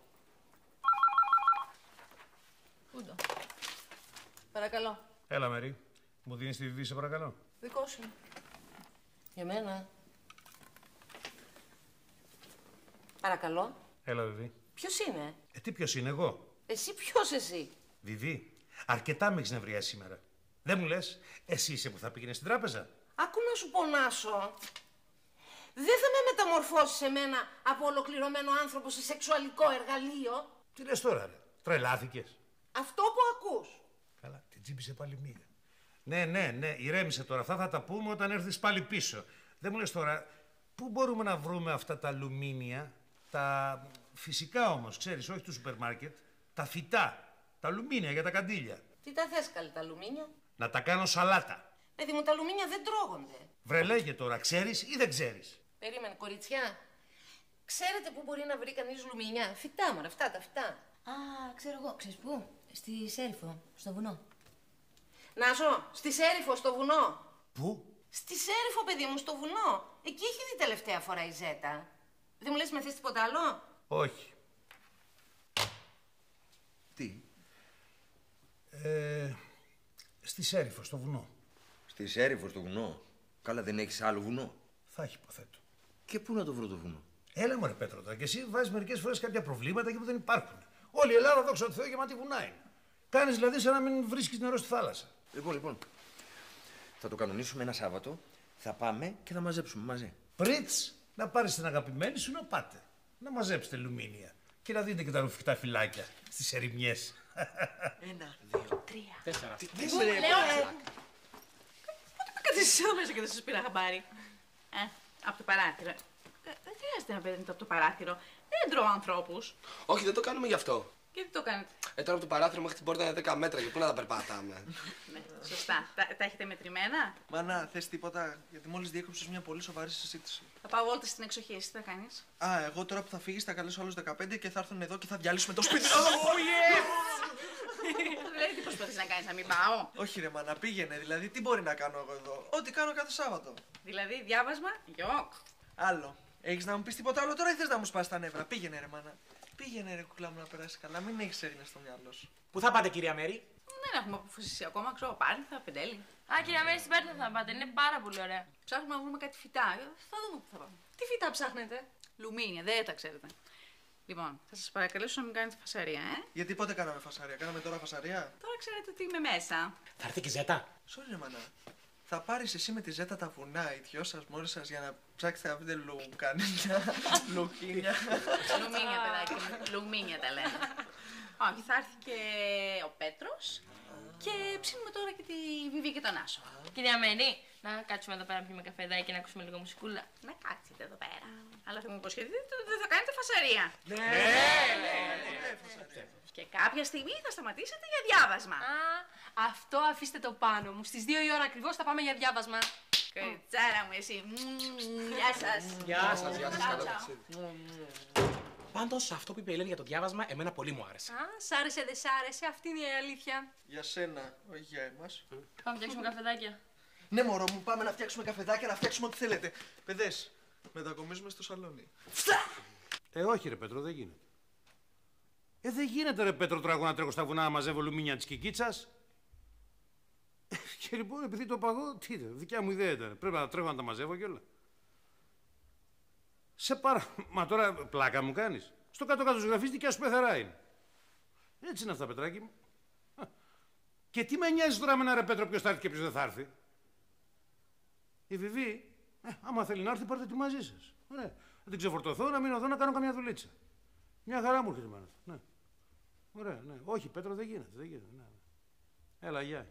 Πούντο. Παρακαλώ. Έλα, Μέρη. Μου δίνεις τη Βιβί, σε παρακαλώ. Δικό σου. Για μένα. Παρακαλώ. Έλα, Βιβί. Ποιος είναι? Τι ποιος είναι, εγώ? Εσύ ποιος εσύ? Βιβί, αρκετά με έχεις νευριάσει σήμερα. Δεν μου λες, εσύ είσαι που θα πήγαινε στην τράπεζα? Άκου να σου πονάσω. Δεν θα με μεταμορφώσεις εμένα από ολοκληρωμένο άνθρωπο σε σεξουαλικό εργαλείο. Τι λες τώρα, ρε? Τρελάθηκες? Αυτό που ακούς. Καλά, την τσίπησε πάλι μία. Ναι, ηρέμησε τώρα. Αυτά θα τα πούμε όταν έρθεις πάλι πίσω. Δεν μου λες τώρα, πού μπορούμε να βρούμε αυτά τα αλουμίνια, τα φυσικά όμως, ξέρεις, όχι του σούπερ μάρκετ, τα φυτά, τα αλουμίνια για τα καντήλια. Τι τα θες καλή τα αλουμίνια? Να τα κάνω σαλάτα. Παιδί μου, τα αλουμίνια δεν τρώγονται. Βρε λέγε τώρα, ξέρεις ή δεν ξέρεις? Περίμενε, κοριτσιά. Ξέρετε πού μπορεί να βρει κανείς λουμίνια? Φυτά, μωρέ, αυτά τα φυτά. Α, ξέρω εγώ, ξέρεις πού? Στη Σέριφο, στο βουνό. Νάσο, στη Σέριφο, στο βουνό. Πού? Στη Σέριφο, παιδί μου, στο βουνό. Εκεί έχει δει τελευταία φορά η Ζέτα. Δεν μου λες με θες τίποτα άλλο? Όχι. Τι? Στη Σέριφο, στο βουνό. Στις Έρηφο, στο βουνό. Καλά, δεν έχεις άλλο βουνό. Θα έχει, υποθέτω. Και πού να το βρω το βουνό? Έλα μωρέ Πέτρο τώρα, και εσύ βάζεις μερικές φορές κάποια προβλήματα και που δεν υπάρχουν. Όλη η Ελλάδα, δόξα τω Θεώ, γεμάτη βουνά είναι. Κάνεις δηλαδή σαν να μην βρίσκεις νερό στη θάλασσα. Λοιπόν. Θα το κανονίσουμε ένα Σάββατο, θα πάμε και θα μαζέψουμε μαζί. Πριτς, να πάρεις την αγαπημένη σου να πάτε. Να μαζέψετε λουμίνια. Και να δείτε και τα ρουφιχτά φυλάκια στις ερημιές. 1, 2, 3, 4. Πότε κάθεσαι εδώ μέσα και δεν σας πήρα χαμπάρι? Από το παράθυρο. Δεν χρειάζεται να παίρνετε από το παράθυρο. Δεν τρώω ανθρώπους. Όχι, δεν το κάνουμε γι' αυτό. Και τι το κάνετε? Τώρα από το παράθυρο μέχρι την πόρτα είναι 10 μέτρα και πού να τα περπατάμε. Ναι, σωστά. Τα έχετε μετρημένα? Μανά, θες τίποτα? Γιατί μόλις διέκοψες μια πολύ σοβαρή συζήτηση. Θα πάω βόλτα στην εξοχή, εσύ τι θα κάνεις? Εγώ τώρα που θα φύγεις θα καλέσω άλλους 15 και θα έρθουν εδώ και θα διαλύσουμε το σπίτι. Δηλαδή τι προσπαθείς να κάνεις, να μην πάω? Όχι ρε μάνα, πήγαινε. Δηλαδή τι μπορεί να κάνω εγώ εδώ? Ό,τι κάνω κάθε Σάββατο. Δηλαδή διάβασμα, γιοκ. Άλλο. Έχεις να μου πεις τίποτα άλλο τώρα ή θες να μου σπάσεις τα νεύρα? Πήγαινε ρε μάνα. Πήγαινε ρε κουκλά μου να περάσει καλά. Μην έχεις Έλληνες στο μυαλό σου. Πού θα πάτε, κυρία Μέρη? Δεν έχουμε αποφασίσει ακόμα, ξέρω, Πάρνηθα, Πεντέλη. Κυρία Μέρη, στην Πάρνηθα θα πάτε, είναι πάρα πολύ ωραία. Ψάχνουμε να βρούμε κάτι φυτά. Θα δούμε πού θα πάμε. Τι φυτά ψάχνετε? Λουμίνια, δεν τα ξέρετε. Λοιπόν, θα σας παρακαλέσω να μην κάνετε φασαρία, Γιατί πότε κάναμε φασαρία? Κάναμε τώρα φασαρία? Τώρα ξέρετε ότι είμαι μέσα. Θα έρθει και Ζέτα. Sorry ρε μάνα. Θα πάρεις εσύ με τη Ζέτα τα βουνά, οι δυο σας μόνοι σας, για να ψάξετε να βρείτε λουκάνια, λουκίνια. Λουμίνια, παιδάκι μου. Λουμίνια τα λένε. Όχι, θα έρθει και ο Πέτρος και ψήνουμε τώρα και τη Βιβί και τον Άσο. Κυρία Μέρη, να κάτσουμε εδώ πέρα να πιούμε καφεδάκι και να ακούσουμε λίγο μουσικούλα. Να κάτσετε εδώ πέρα. Αλλά θα μου υποσχεθείτε ότι δεν θα κάνετε φασαρία. Ναι. Και κάποια στιγμή θα σταματήσετε για διάβασμα. Αυτό αφήστε το πάνω μου. Στις 2 η ώρα ακριβώς θα πάμε για διάβασμα. Κοριτσάρα μου, εσύ. Γεια σας. Γεια σας. Πάντως αυτό που είπε η Ελένη για το διάβασμα, εμένα πολύ μου άρεσε. Σ' άρεσε, δεν σ' άρεσε, αυτή είναι η αλήθεια. Για σένα, όχι για εμάς. Πάμε να φτιάξουμε καφεδάκια. Ναι, μωρό μου, πάμε να φτιάξουμε καφεδάκια, να φτιάξουμε ό,τι θέλετε. Παιδές, μετακομίζουμε στο σαλόνι. Όχι ρε Πέτρο, δεν γίνεται. Δεν γίνεται ρε Πέτρο τώρα εγώ να τρέχω στα βουνά να μαζεύω λουμίνια της Κικίτσας. Και λοιπόν επειδή το παγώ, τι ήταν, δικιά μου ιδέα ήταν. Πρέπει να τρέχω να τα μαζεύω κιόλα. Μα τώρα πλάκα μου κάνεις. Στο κάτω-κάτω της γραφής δικιά σου πεθερά είναι. Έτσι είναι αυτά, Πετράκι μου. Και τι με νοιάζει τώρα με ένα ρε Πέτρο ποιος θα έρθει και ποιος δεν θα έρθει? Η Βιβί, άμα θέλει να έρθει, πάρτε τη μαζί σας. Ωραία. Να την ξεφορτωθώ, να μείνω εδώ να κάνω καμιά δουλίτσα. Μια χαρά μου έρχεται εμένα. Ναι. Ωραία, ναι. Όχι, Πέτρο, δεν γίνεται. Ναι. Έλα, γεια.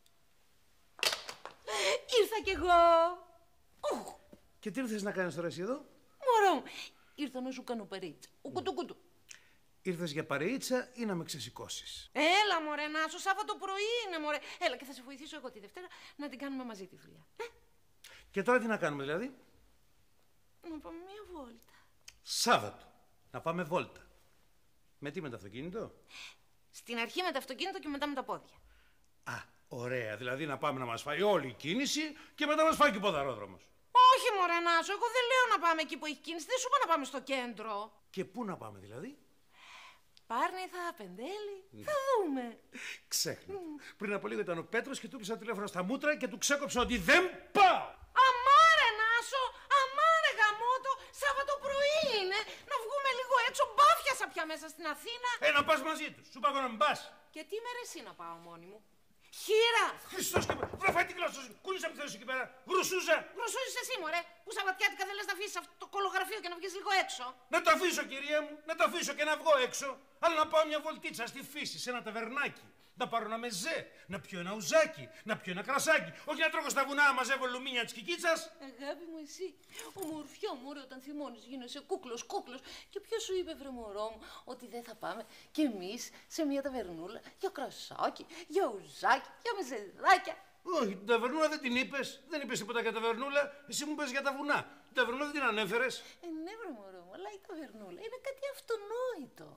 Ήρθα κι εγώ. Και τι ήρθες να κάνεις τώρα εσύ εδώ? Μωρό μου, ήρθα να σου κάνω παρίτσα. Κουτου. Ήρθες για παρεΐτσα ή να με ξεσηκώσεις? Έλα μωρέ Νάσο, Σάββατο πρωί είναι μωρέ. Έλα και θα σε βοηθήσω εγώ τη Δευτέρα να την κάνουμε μαζί τη δουλειά. Και τώρα τι να κάνουμε δηλαδή? Να πάμε μια βόλτα. Σάββατο. Να πάμε βόλτα. Με τι, με το αυτοκίνητο? Στην αρχή με το αυτοκίνητο και μετά με τα πόδια. Ωραία. Δηλαδή να πάμε να μας φάει όλη η κίνηση και μετά μας φάει και ο ποδαρόδρομος. Όχι μωρέ Νάσο, εγώ δεν λέω να πάμε εκεί που έχει κίνηση. Δεν σου είπα να πάμε στο κέντρο. Και πού να πάμε δηλαδή? Πάρνηθα, Πεντέλη, θα δούμε. Ξέχνα. Πριν από λίγο ήταν ο Πέτρος και του πήσα τηλέφωνο στα μούτρα και του ξέκοψα ότι δεν πάω. Αμάρε Νάσο, αμάρε γαμότο, Σάββατο πρωί είναι. Να βγούμε λίγο έξω, μπάφιασα πια μέσα στην Αθήνα. Να πας μαζί τους, σου είπα να μην πας. Και τι με εσύ να πάω μόνη μου? Χείρα! Χριστός και βρεφάει την γλώσσα σου, κούνησα που θέλεις εκεί πέρα, γρουσούζα. Γρουσούζεις εσύ μωρέ, που Σαββατιάτικα δεν λες να αφήσεις αυτό το κολογραφείο και να βγεις λίγο έξω. Να το αφήσω κυρία μου, να το αφήσω και να βγω έξω. Αλλά να πάω μια βολτίτσα στη φύση, σε ένα ταβερνάκι. Να πάρω ένα μεζέ, να πιω ένα ουζάκι, να πιω ένα κρασάκι. Όχι να τρώγω στα βουνά να μαζεύω λουμίνια της Κικίτσας. Αγάπη μου, εσύ, ομορφιό μου, ρε, όταν θυμώνεις γίνεσαι κούκλος. Και ποιος σου είπε, βρε μωρό μου, ότι δεν θα πάμε κι εμείς σε μια ταβερνούλα για κρασάκι, για ουζάκι, για μεζεδάκια? Όχι, την ταβερνούλα δεν την είπες. Δεν είπες τίποτα για ταβερνούλα. Εσύ μου είπες για τα βουνά. Την ταβερνούλα δεν την ανέφερες. Ναι, βρε μωρό μου, αλλά η ταβερνούλα είναι κάτι αυτονόητο.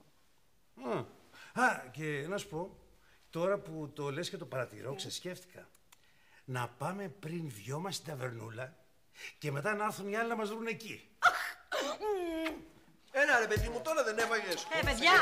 Και να σου πω, τώρα που το λες και το παρατηρώ, ξεσκέφτηκα. Να πάμε πριν δυο μας στην ταβερνούλα και μετά να έρθουν οι άλλοι να μας βρουν εκεί. Έλα ρε παιδί μου, τώρα δεν έφαγες? Παιδιά!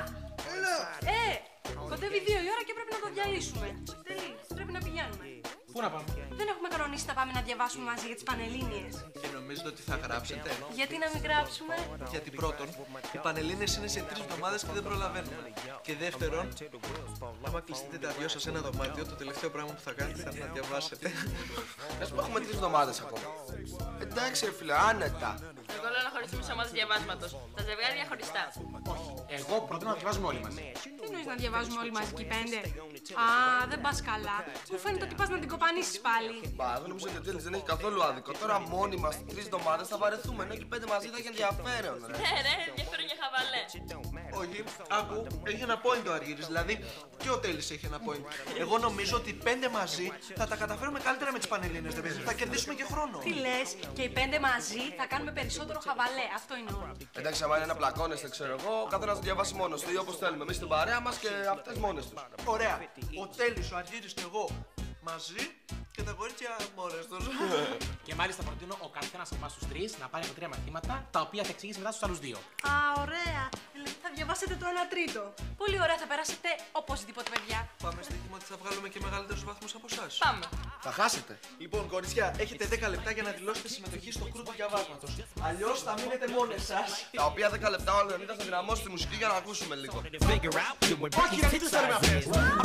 Έλα! Κοντεύει 2 η ώρα και πρέπει να το διαλύσουμε. Πρέπει να πηγαίνουμε. Πού να πάμε? Δεν έχουμε κανονίσει να πάμε να διαβάσουμε μαζί για τις Πανελλήνιες. Και νομίζετε ότι θα γράψετε? Γιατί να μην γράψουμε? Γιατί πρώτον, οι Πανελλήνιες είναι σε 3 εβδομάδες και δεν προλαβαίνουμε. Και δεύτερον, άμα κλειστείτε τα δυο σας σε ένα δωμάτιο, το τελευταίο πράγμα που θα κάνετε θα είναι να διαβάσετε. Ας πούμε έχουμε 3 εβδομάδες ακόμα. Εντάξει, ρε φίλε, άνετα. Εγώ λέω να χωριστούμε σε ομάδες διαβάσματος. Τα ζευγάρια χωριστά. Εγώ προτείνω να διαβάζουμε όλοι μαζί. Τι εννοείς να διαβάζουμε όλοι μαζί και οι 5? Α, δεν πας καλά. Μου φαίνεται ότι πας να την κοπανίσεις πάλι. Μπα, εγώ νομίζω ότι ο Τέλης δεν έχει καθόλου άδικο. Τώρα μόνοι μας 3 εβδομάδες θα βαρεθούμε, ενώ και 5 μαζί θα έχει ενδιαφέρον. Ρε, ενδιαφέρον για χαβαλέ. Όχι, άκου, έχει ένα point ο Αργύρης, δηλαδή και ο Τέλης έχει ένα point. Εγώ νομίζω ότι οι 5 μαζί θα τα καταφέρουμε καλύτερα με τις Πανελλήνιες, δεν παιδί, θα κερδίσουμε και χρόνο. Τι λες, και οι 5 μαζί θα κάνουμε περισσότερο χαβαλέ, αυτό είναι όλο. Εντάξει, άμα είναι να πλακώνεστε, ξέρω εγώ, ο καθένας θα διαβάσει μόνος του ή όπως θέλουμε. Εμείς την παρέα μας και αυτές μόνες τους. Ωραία, ο Τέλης, ο Αργύρης και εγώ μαζί και τα κορίτσια μόνες τους. Και μάλιστα προτείνω ο καθένας από εμάς τους 3 να πάρει από 3 μαθήματα, τα οποία θα εξηγήσει μετά στους άλλους 2. Α, ωραία. Δηλαδή θα διαβάσετε το 1 τρίτο. Πολύ ωραία, θα περάσετε οπωσδήποτε, παιδιά. Πάμε στοίχημα ότι θα βγάλουμε και μεγαλύτερους βαθμούς από εσάς. Πάμε. Θα χάσετε. Λοιπόν, κοριτσιά, έχετε 10 λεπτά για να δηλώσετε συμμετοχή στο κρού του διαβάσματος. Αλλιώς θα μείνετε μόνες σας. Τα οποία 10 λεπτά ο Λεωνίδας θα δυναμώσει τη μουσική για να ακούσουμε λίγο. Όχι, να μην τους θέλουμε αυτές.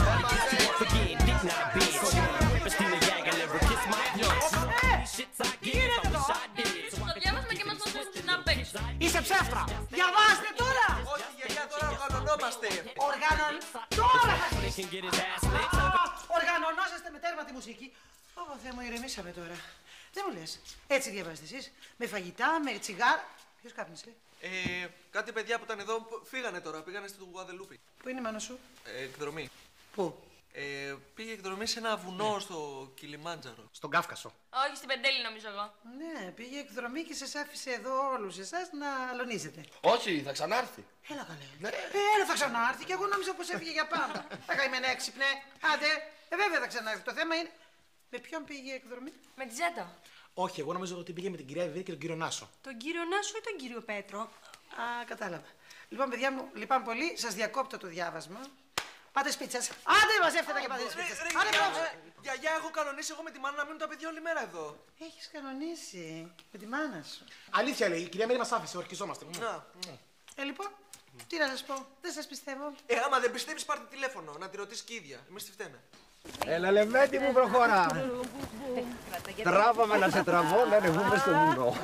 Το διάβασμα και μας δώσουν να παίξουν. Είσαι ψεύτρα! Διαβάστε τώρα! Όχι, γιαγιά, τώρα οργανωνόμαστε. Τώρα οργανωνόσαστε με τέρμα τη μουσική. Ω, Θεέ μου, ηρεμήσαμε τώρα. Δεν μου λες. Έτσι διαβάζετε εσείς. Με φαγητά, με τσιγάρα. Ποιος κάπνισε? Κάτι παιδιά που ήταν εδώ φύγανε τώρα, πήγανε στο Γουαδελούπι. Πού είναι η μάνα σου? Εκδρομή. Πού? Πήγε εκδρομή σε ένα βουνό στο Κιλιμάντζαρο. Στον Κάφκασο. Όχι, στην Πεντέλη νομίζω εγώ. Ναι, πήγε εκδρομή και σας άφησε εδώ όλους εσάς να αλωνίζετε. Όχι, θα ξανάρθει. Έλα καλέ. Ναι. Έλα, θα ξανάρθει και εγώ νόμιζα πως έφυγε για πάντα. Θα καημένα έξυπνε. Άντε, βέβαια θα ξανάρθει. Το θέμα είναι με ποιον πήγε η εκδρομή? Με τη Ζέτα. Όχι, εγώ νομίζω ότι πήγε με την κυρία Βιβία και τον κύριο Νάσο. Τον κύριο Νάσο ή τον κύριο Πέτρο? Α, κατάλαβα. Λοιπόν, παιδιά μου, λυπάμαι πολύ, σας διακόπτω το διάβασμα. Πάτε σπίτι σας. Άντε, μαζεύτε τα και πάτε σπίτι σας. Άντε, πρόβλημα. Γιαγιά, έχω κανονίσει εγώ με τη μάνα να μείνουν τα παιδιά όλη μέρα εδώ. Έχεις κανονίσει με τη μάνα σου. Αλήθεια λέει, η κυρία Μέρη μας άφησε, ορκιζόμαστε. Λοιπόν, τι να σας πω, δεν σας πιστεύω. Άμα δεν πιστεύεις, πάρτε τηλέφωνο, να τη ρωτήσεις και η ίδια. Εμείς τη φταίμε. Έλα, Λεβέντη μου, προχώρα. Τράβαμε να σε τραβώ, να ανεβούμε στο βουνό.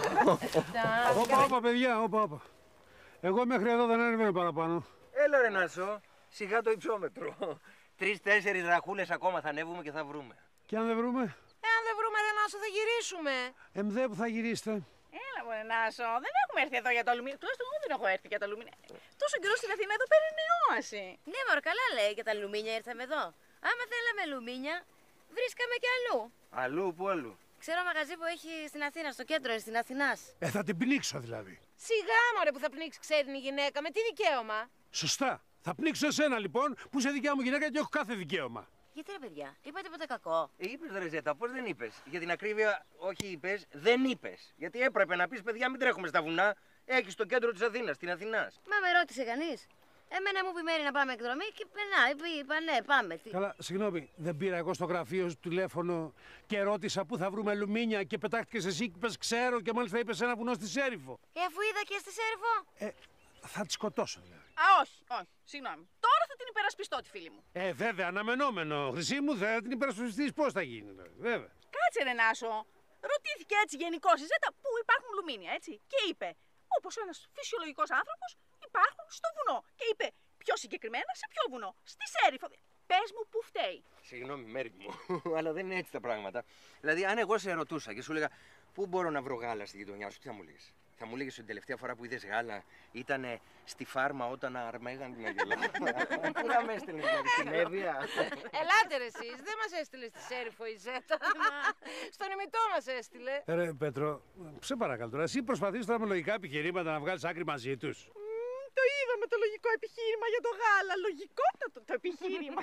Όπα, παιδιά, όπα. Εγώ μέχρι εδώ δεν ανέβαινε παραπάνω. Έλα, ρε Νάσο, σιγά το υψόμετρο. 3-4 ραχούλες ακόμα θα ανέβουμε και θα βρούμε. Και αν δεν βρούμε? Αν δεν βρούμε, ρε Νάσο, θα γυρίσουμε. Εμδέ που θα γυρίσετε. Έλα, μωρέ Νάσο, δεν έχουμε έρθει εδώ για το αλουμίνιο. Τουλάχιστον εγώ δεν έχω έρθει για το αλουμίνιο. Τόσο καιρό στην Αθήνα εδώ παίρνει νεόαση. Ναι, μωρέ, καλά λέει, για τα αλουμίνια ήρθαμε εδώ. Άμα θέλαμε αλουμίνια, βρίσκαμε και αλλού. Αλλού, πού αλλού? Ξέρω μαγαζί που έχει στην Αθήνα, στο κέντρο, στην Αθηνάς. Θα την πνίξω δηλαδή. Σιγά, μωρέ, που θα πνίξει, ξέρει η γυναίκα, με τι δικαίωμα? Σωστά. Θα πνίξω εσένα λοιπόν που είσαι δικιά μου γυναίκα και έχω κάθε δικαίωμα. Γιατί ρε παιδιά, είπα τίποτα κακό? Είπες ρε Ζέτα, πώς δεν είπες? Για την ακρίβεια, όχι είπες, δεν είπες. Γιατί έπρεπε να πεις, παιδιά, μην τρέχουμε στα βουνά. Έχεις το κέντρο της Αθήνας, την Αθηνάς. Μα με ρώτησε κανείς. Εμένα μου πει Μέρη να πάμε εκδρομή και είπα ναι, πάμε. Καλά, συγγνώμη, δεν πήρα εγώ στο γραφείο σου τηλέφωνο και ρώτησα πού θα βρούμε αλουμίνια και πετάχτηκες εσύ και είπες ξέρω και μάλιστα είπες ένα βουνό στη Σέριφο. Αφού είδα και στη Σέριφο. Θα τη σκοτώσω δηλαδή. Όχι, συγγνώμη. Τώρα θα την υπερασπιστώ τη φίλη μου. Βέβαια, αναμενόμενο. Χρυσή μου, θα την υπερασπιστείς πώς θα γίνει, βέβαια. Κάτσε ρε Νάσο. Ρωτήθηκε έτσι γενικώς η Ζέτα πού υπάρχουν λουμίνια, έτσι. Και είπε, όπως ένας φυσιολογικός άνθρωπος, υπάρχουν στο βουνό. Και είπε, πιο συγκεκριμένα σε ποιο βουνό? Στη Σέριφο. Πες μου πού φταίει. Συγγνώμη, Μέρη μου, αλλά δεν είναι έτσι τα πράγματα. Δηλαδή, αν εγώ σε ρωτούσα και σου έλεγα πού μπορώ να βρω γάλα στη γειτονιά σου, τι θα μου λέγες? Θα μου λέγες ότι την τελευταία φορά που είδες γάλα ήταν στη φάρμα όταν αρμέγαν την Αγγελά. Πού να με έστειλες, δηλαδή, στην Εύβοια? Ελάτε ρε εσείς, δεν μας έστειλε στη Σέριφο η Ζέτα. Στον ημιτό μας έστειλε. Ρε Πέτρο, σε παρακαλώ τώρα, εσύ προσπαθείς τώρα με λογικά επιχειρήματα να βγάλεις άκρη μαζί τους. Το είδαμε το λογικό επιχείρημα για το γάλα. Λογικότατο το επιχείρημα.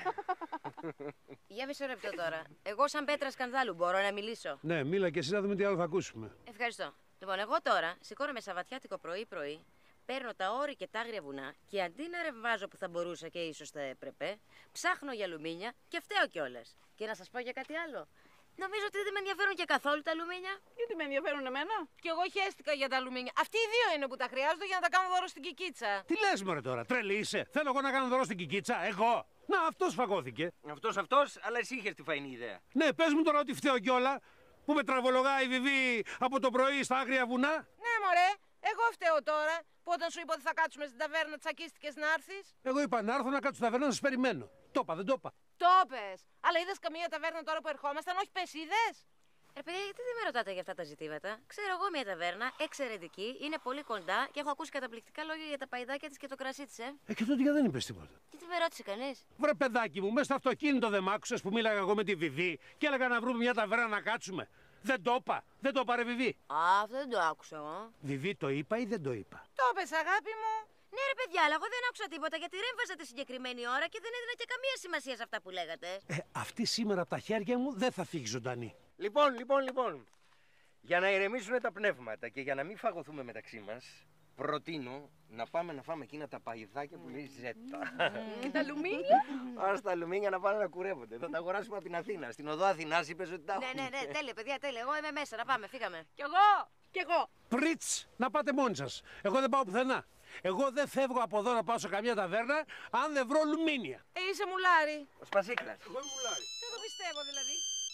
Για μισό λεπτό τώρα. Εγώ, σαν Πέτρα Σκανδάλου, μπορώ να μιλήσω? Ναι, μίλα και εσύ να δούμε τι άλλο θα ακούσουμε. Ευχαριστώ. Λοιπόν, εγώ τώρα σηκώνομαι Σαββατιάτικο πρωί-πρωί, παίρνω τα όρη και τα άγρια βουνά και αντί να ρεμβάζω που θα μπορούσα και ίσως θα έπρεπε, ψάχνω για αλουμίνια και φταίω κιόλας. Και να σας πω για κάτι άλλο. Νομίζω ότι δεν με ενδιαφέρουν και καθόλου τα αλουμίνια. Γιατί με ενδιαφέρουν εμένα. Κι εγώ χαίστηκα για τα αλουμίνια. Αυτοί οι δύο είναι που τα χρειάζονται για να τα κάνω δώρο στην Κικίτσα. Τι λες μωρέ τώρα, τρελή είσαι. Θέλω εγώ να κάνω δώρο στην Κικίτσα, εγώ. Να, αυτός φαγώθηκε. Αυτός, αλλά εσύ είχες τη φαϊνή ιδέα. Ναι, πες μου τώρα ότι φταίω κιόλα. Που με τραβολογάει η Βιβί από το πρωί στα άγρια βουνά. Ναι, μωρέ, εγώ φταίω τώρα. Που όταν σου είπα ότι θα κάτσουμε στην ταβέρνα, τσακίστηκες να έρθεις. Εγώ είπα να έρθω να κάτσω στη ταβέρνα να σας περιμένω. Το είπα, δεν το είπα. Το πες. Αλλά είδες καμία ταβέρνα τώρα που ερχόμασταν, όχι πες είδες. Παιδιά, γιατί δεν με ρωτάτε για αυτά τα ζητήματα. Ξέρω εγώ μια ταβέρνα, εξαιρετική, είναι πολύ κοντά και έχω ακούσει καταπληκτικά λόγια για τα παϊδάκια της και το κρασί της, Και τότε γιατί δεν είπες τίποτα. Και τι με ρώτησε κανείς. Βρε παιδάκι μου, μέσα στο αυτοκίνητο δεν μ' άκουσες που μίλαγα εγώ με τη Βιβί και έλεγα να βρούμε μια ταβέρνα να κάτσουμε. Δεν το είπα. Δεν το είπα, ρε Βιβί. Αυτό δεν το άκουσα εγώ. Βιβί, το είπα ή δεν το είπα. Το πες, αγάπη μου. Ναι, ρε παιδιά, αλλά εγώ δεν άκουσα τίποτα γιατί ρέμβαζα τη συγκεκριμένη ώρα και δεν έδινα και καμία σημασία σε αυτά που λέγατε. Αυτή σήμερα από τα χέρια μου δεν θα φύγει ζωντανή. Λοιπόν. Για να ηρεμήσουν τα πνεύματα και για να μην φαγωθούμε μεταξύ μας, προτείνω να πάμε να φάμε εκείνα τα παϊδάκια που λέει Ζέτα. Και τα αλουμίνια. Άρα στα αλουμίνια να πάνε να κουρεύονται. Θα τα αγοράσουμε από την Αθήνα. Στην οδό Αθηνάς είπες ότι τα έχουμε. Ναι, τέλεια, παιδιά, τέλεια. Εγώ είμαι μέσα, να πάμε, φύγαμε. Κι εγώ. Πριτς, να πάτε μόνοι σας. Εγώ δεν πάω πουθενά. Εγώ δεν φεύγω από εδώ να πάω σε καμιά ταβέρνα αν δεν βρω αλουμίνια. Είσαι μουλάρι. Ο Σπασίκλας. Εγώ είμαι μουλάρι. Δεν το πιστεύω δηλαδή.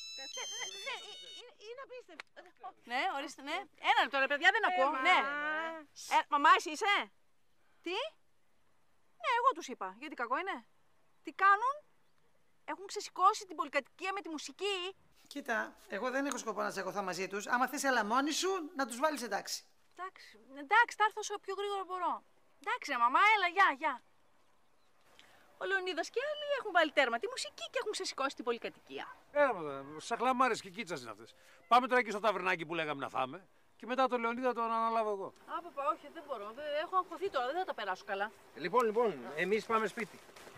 Είναι απίστευτο. Ναι, ορίστε, ναι. Ένα λεπτό, ρε παιδιά, δεν ακούω. Ναι. Μαμά, εσύ είσαι. Τι? Ναι, εγώ τους είπα. Γιατί κακό είναι. Τι κάνουν? Έχουν ξεσηκώσει την πολυκατοικία με τη μουσική. Κοίτα, εγώ δεν έχω σκοπό να τσακωθώ μαζί τους. Άμα θες έλα μόνη σου, να τους βάλεις εντάξει. Εντάξει, θα έρθω όσο πιο γρήγορα μπορώ. Εντάξει, μαμά, έλα, γεια. Ο Λεωνίδας και άλλοι έχουν βάλει τέρμα τη μουσική και έχουν ξεσηκώσει την πολυκατοικία. Έλα, σαχλαμάρες και κίτσας είναι αυτές. Πάμε τώρα εκεί στο ταβερνάκι που λέγαμε να φάμε και μετά το Λεωνίδα τον αναλάβω εγώ. Παπα, όχι, δεν μπορώ. Έχω αγχωθεί τώρα, δεν θα τα περάσω καλά. Λοιπόν, εμείς πάμε σπίτι.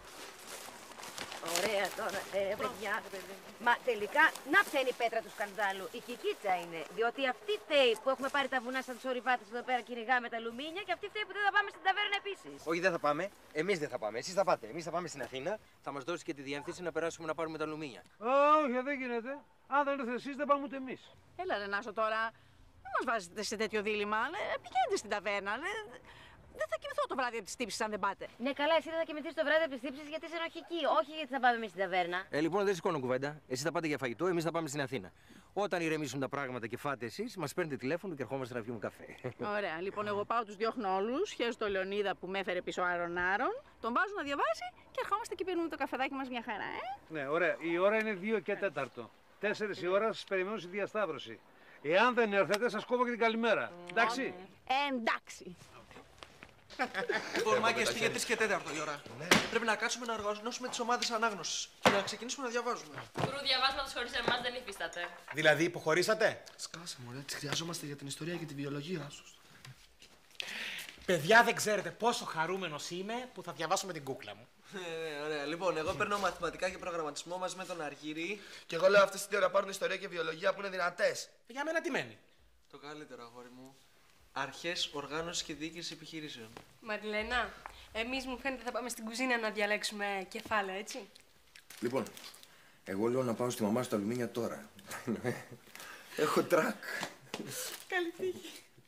Ωραία τώρα, παιδιά. Μα τελικά, να ποια είναι η πέτρα του σκανδάλου. Η Κικίτσα είναι. Διότι αυτή φταίει που έχουμε πάρει τα βουνά σαν τους ορειβάτες εδώ πέρα, κυνηγάμε τα αλουμίνια, και αυτή φταίει που δεν θα πάμε στην ταβέρνα επίσης. Όχι, δεν θα πάμε. Εμείς δεν θα πάμε. Εσείς θα πάτε. Εμείς θα πάμε στην Αθήνα. Θα μας δώσει και τη διεύθυνση να περάσουμε να πάρουμε τα αλουμίνια. Όχι, δεν γίνεται. Αν δεν ήρθετε εσείς, δεν πάμε ούτε εμείς. Έλα, ρε Νάσο, τώρα. Δεν μας βάζετε σε τέτοιο δίλημμα. Πηγαίνετε στην ταβέρνα. Δεν θα κοιμηθώ το βράδυ από τις τύψεις αν δεν πάτε. Ναι, καλά, εσύ δεν θα κοιμηθείς το βράδυ από τις τύψεις γιατί είσαι ενοχική. Όχι γιατί θα πάμε εμείς στην ταβέρνα. Λοιπόν, δεν σηκώνω κουβέντα. Εσείς θα πάτε για φαγητό, εμείς θα πάμε στην Αθήνα. Όταν ηρεμήσουν τα πράγματα και φάτε εσείς, μας παίρνετε τηλέφωνο και ερχόμαστε να πιούμε καφέ. Ωραία. Λοιπόν, εγώ πάω, τους διώχνω όλους. Χαίρομαι το Λεωνίδα που με έφερε πίσω Άρον. Τον βάζω να διαβάσει και ερχόμαστε και πίνουμε το καφεδάκι μας μια χαρά, Ναι, ωραία. Η ώρα είναι 2 και 4. 4 η ώρα σας περιμένω στη διασταύρωση. Εάν δεν έρθετε, σας κόβω και την καλημέρα. Εντάξει. Εντάξει. Λοιπόν, μάγκες, πήγε 3 και 4 η ώρα. Πρέπει να κάτσουμε να οργανώσουμε τις ομάδες ανάγνωσης και να ξεκινήσουμε να διαβάζουμε. Γκρου, διαβάσματος χωρίς εμάς δεν υφίσταται. Δηλαδή, υποχωρήσατε. Σκάσε, μωρέ, τις χρειαζόμαστε για την ιστορία και τη βιολογία. Παιδιά, δεν ξέρετε πόσο χαρούμενος είμαι που θα διαβάσω με την κούκλα μου. Ωραία. Λοιπόν, εγώ παίρνω μαθηματικά και προγραμματισμό μαζί με τον Αργύρη. Και εγώ λέω αυτές οι δύο να πάρουν ιστορία και βιολογία που είναι δυνατές. Για μένα τι μένει. Το καλύτερο, αγόρι μου. Αρχές οργάνωσης και διοίκησης επιχειρήσεων. Μαριλένα, εμείς μου φαίνεται θα πάμε στην κουζίνα να διαλέξουμε κεφάλαια, έτσι. Λοιπόν, εγώ λέω να πάω στη μαμά στα αλουμίνια τώρα. Έχω τρακ. Καλή τύχη.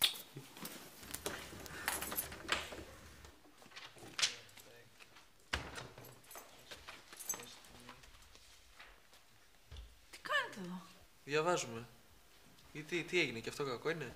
Τι κάνετε εδώ? Διαβάζουμε. Τι έγινε και αυτό κακό είναι?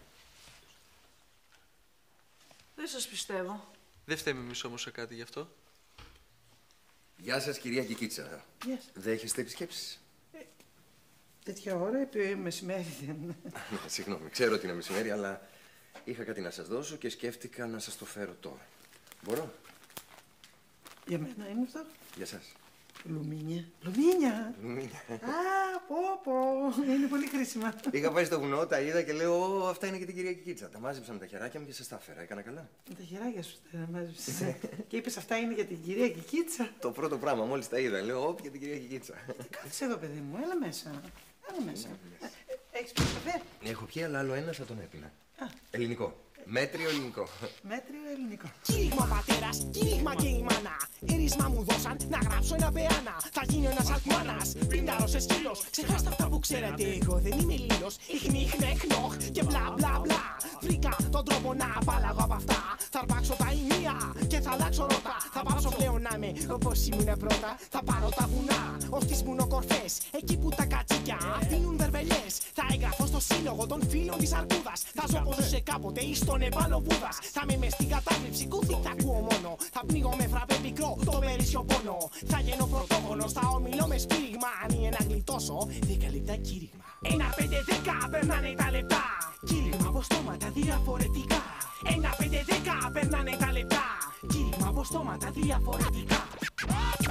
Δεν σας πιστεύω. Δεν φταίμε εμείς όμως σε κάτι γι' αυτό. Γεια σας, κυρία Κικίτσα. Δέχεστε επισκέψεις? Τέτοια ώρα, επί μεσημέρι δεν. Συγγνώμη, ξέρω ότι είναι μεσημέρι, αλλά είχα κάτι να σας δώσω και σκέφτηκα να σας το φέρω τώρα. Μπορώ? Για μένα είναι αυτό. Για σας. Λουμίνια. Λουμίνια. Λουμίνια. Πω. Είναι πολύ χρήσιμα. Είχα πάει στο βουνό, τα είδα και λέω αυτά είναι και την κυρία Κικίτσα. Τα μάζεψα με τα χεράκια μου και σας τα έφερα. Έκανα καλά? Με τα χεράκια σου τα μάζεψες. Και είπες αυτά είναι για την κυρία Κικίτσα. Το πρώτο πράγμα, μόλις τα είδα, λέω όπ για την κυρία Κικίτσα. Κάθεσαι εδώ, παιδί μου, έλα μέσα. Έλα μέσα. Έχεις πιει καφέ? Έχω πιει, αλλά άλλο ένα θα τον έπινα. Ελληνικό. Μέτριο ελληνικό. Μέτριο ελληνικό. Κήρυγμα πατέρας, κήρυγμα και η μάνα. Κοίτισμα μου δώσαν να γράψω ένα πεάνα. Θα γίνω ένας αλκμάνας, πίνταρος σε σκύλος. Ξεχάστε αυτά που ξέρετε, εγώ δεν είμαι λίλος. Ιχνίχ, νεχ, νοχ και μπλα μπλα μπλα. Βρήκα τον τρόπο να απαλλαγώ από αυτά. Θα αρπάξω τα ηνία και θα αλλάξω ρότα. Θα πάψω πλέον να είμαι όπως ήμουν πρώτα. Θα πάρω τα βουνά ως τις βουνοκορφές. Εκεί που τα κατσίκια αφήνουν βερβελιές. Θα εγγραφώ στο σύλλογο των φίλων της Αρκούδας. Θα ζω όπως ζούσε κάποτε ή στον Επάλο Βούδας. Θα είμαι μες στην κατάληψη, κούθι θα ακούω μόνο. Θα πνίγω με φραπέ πικρό το περίσσιο πόνο. Θα γίνω πρωτόγονος, θα ομιλώ με σπήριγμα. Αν είναι να γλιτώσω 10 λεπτά κήρυγμα. 1-5-10 περνάνε τα λεπτά. Κήρυγμα από στόματα διαφορετικά. 1-5-10 περνάνε τα λεπτά. Κήρυγμα από στόματα διαφορετικά.